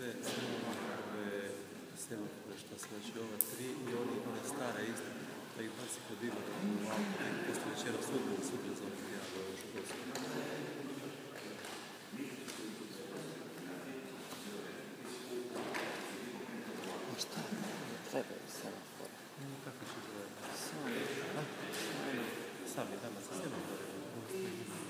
sve ove semafore što su, znači ova tri i one stare iste, da ih baci kod ima u auto, i posto večera sutra za ovog ja do školskog. A šta? Trebaju semafore. Kako će gledati? Sami. Sami danas se semafore.